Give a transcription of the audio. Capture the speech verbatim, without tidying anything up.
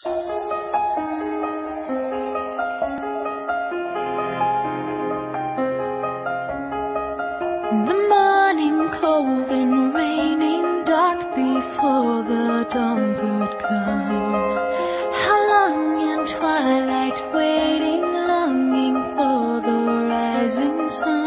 The morning cold and raining, dark before the dawn could come. How long in twilight waiting, longing for the rising sun.